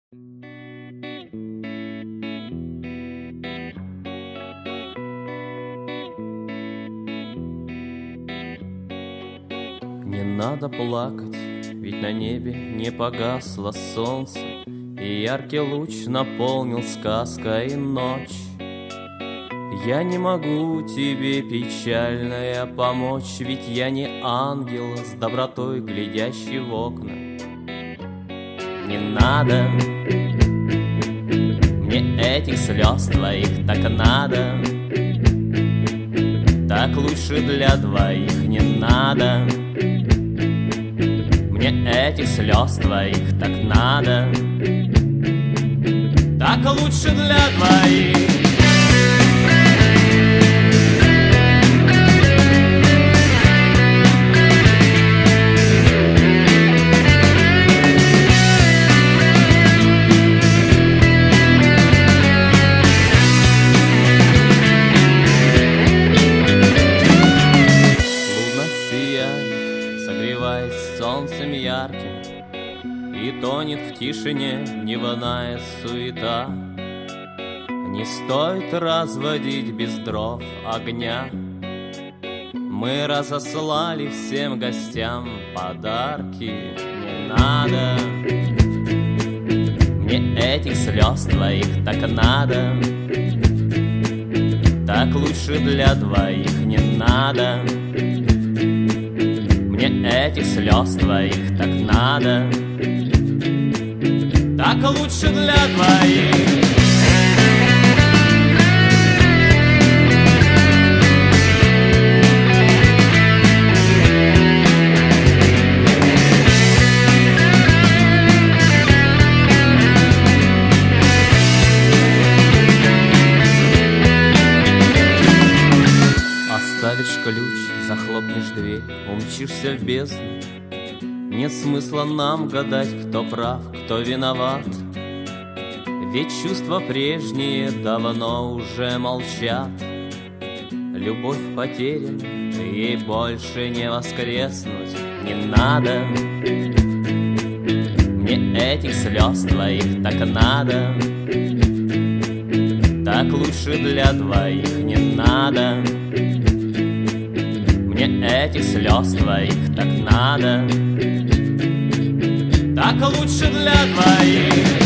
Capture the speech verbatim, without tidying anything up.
Не надо плакать, ведь на небе не погасло солнце, и яркий луч наполнил сказкой ночь. Я не могу тебе, печальная, помочь, ведь я не ангел с добротой, глядящий в окна. Не надо мне этих слез твоих, так надо, так лучше для двоих. Не надо мне этих слез твоих, так надо, так лучше для двоих. Согреваясь солнцем ярким, и тонет в тишине дневная суета. Не стоит разводить без дров огня. Мы разослали всем гостям подарки. Не надо мне этих слез твоих, так надо, так лучше для двоих. Не надо мне этих слез твоих, так надо, так лучше для двоих. Оставишь ключ, захлопнешь дверь, умчишься в бездну. Нет смысла нам гадать, кто прав, кто виноват, ведь чувства прежние давно уже молчат. Любовь потеряна, ей больше не воскреснуть. Не надо мне этих слез твоих, так надо, так лучше для двоих. Не надо мне этих слез твоих, так надо, так лучше для двоих.